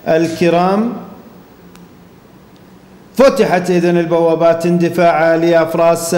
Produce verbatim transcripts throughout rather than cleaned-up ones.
الكرام، فتحت إذن البوابات اندفاعا لأفراس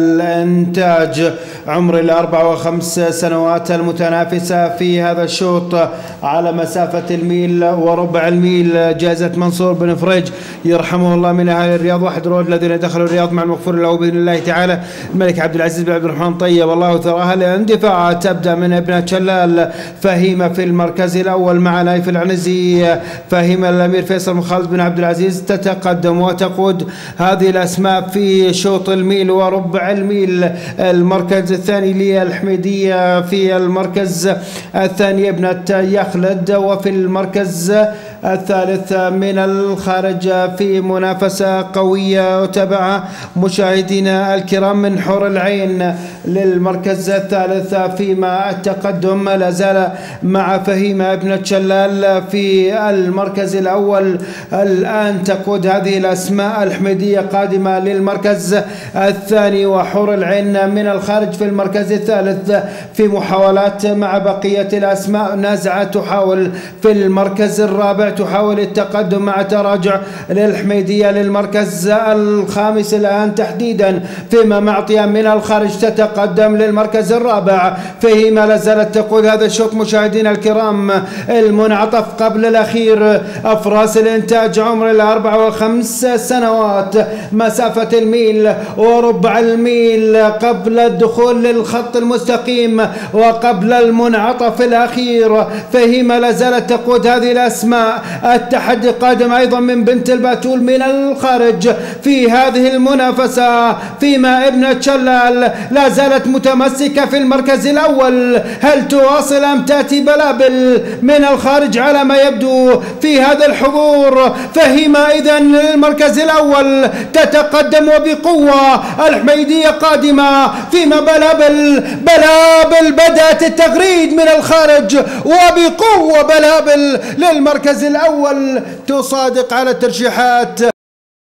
الإنتاج عمر الأربع وخمس سنوات المتنافسة في هذا الشوط على مسافة الميل وربع الميل. جائزة منصور بن فريج يرحمه الله من أهل الرياض واحد رواد الذين دخلوا الرياض مع المغفور له بإذن الله تعالى الملك عبد العزيز بن عبد الرحمن طيب الله ثراها. الاندفاع تبدأ من ابنة شلال فهيمة في المركز الأول مع نايف العنزي. فهيمة الأمير فيصل بن خالد بن عبد العزيز تتقدم وتقود هذه الأسماء في شوط الميل وربع الميل. المركز الثاني للحميدية، في المركز الثاني ابنة يخلد، وفي المركز الثالث من الخارج في منافسة قوية وتبع مشاهدينا الكرام من حور العين للمركز الثالث، فيما التقدم لا زال مع فهيمة ابنة شلال في المركز الأول. الآن تقود هذه الأسماء الحميدية قادمة للمركز الثاني، وحور العين من الخارج في المركز الثالث في محاولات مع بقية الأسماء. نازعة تحاول في المركز الرابع، تحاول التقدم مع تراجع للحميدية للمركز الخامس الآن تحديدا، فيما معطية من الخارج تتقدم للمركز الرابع. فهيمة لا زالت تقود هذا الشوط مشاهدينا الكرام. المنعطف قبل الأخير، أفراس الإنتاج عمر الأربع وخمس سنوات، مسافة الميل وربع الميل قبل الدخول للخط المستقيم وقبل المنعطف الأخير. فهيمة لا زالت تقود هذه الأسماء. التحدي قادم أيضا من بنت الباتول من الخارج في هذه المنافسة، فيما ابنة شلال لا زالت متمسكة في المركز الأول. هل تواصل أم تأتي بلابل من الخارج على ما يبدو في هذا الحضور؟ فهيمة إذن المركز الأول تتقدم وبقوة. الحميدية قادمة، فيما بلابل بلابل بدأت التغريد من الخارج وبقوة. بلابل للمركز الأول تصادق على الترشيحات.